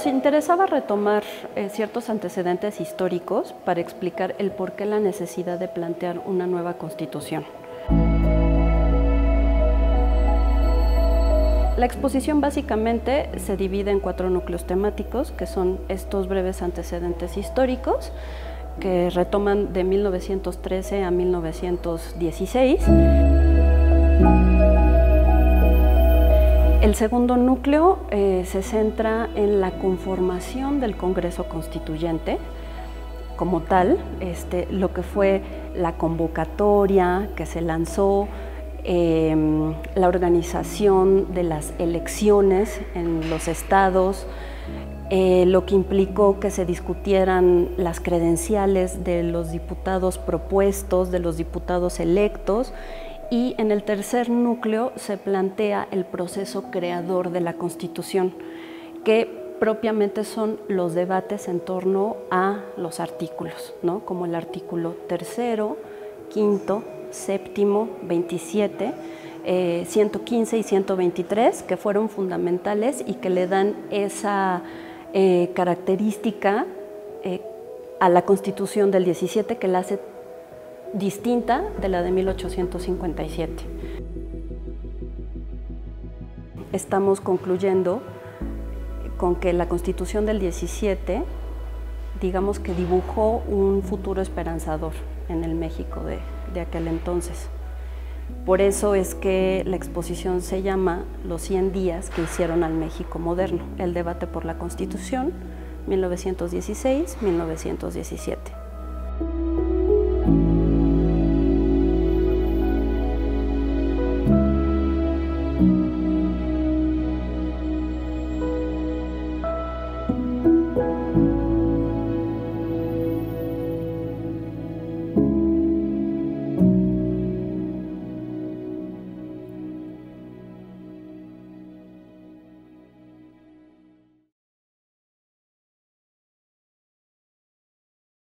Nos interesaba retomar ciertos antecedentes históricos para explicar el por qué la necesidad de plantear una nueva Constitución. La exposición básicamente se divide en 4 núcleos temáticos, que son estos breves antecedentes históricos, que retoman de 1913 a 1916. El segundo núcleo se centra en la conformación del Congreso Constituyente como tal, lo que fue la convocatoria que se lanzó, la organización de las elecciones en los estados, lo que implicó que se discutieran las credenciales de los diputados propuestos, de los diputados electos, y en el tercer núcleo se plantea el proceso creador de la Constitución, que propiamente son los debates en torno a los artículos, ¿no? Como el artículo 3º, 5º, 7º, 27, 115 y 123, que fueron fundamentales y que le dan esa característica a la Constitución del 17 que la hace distinta de la de 1857. Estamos concluyendo con que la Constitución del 17, digamos que dibujó un futuro esperanzador en el México de aquel entonces. Por eso es que la exposición se llama Los 100 días que hicieron al México moderno, el debate por la Constitución, 1916-1917.